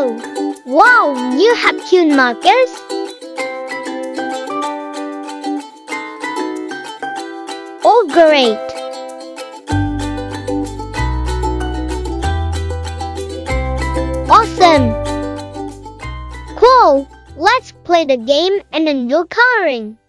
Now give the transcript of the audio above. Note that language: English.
Oh, wow, you have cute markers? Oh, great. Awesome. Cool. Let's play the game and enjoy coloring.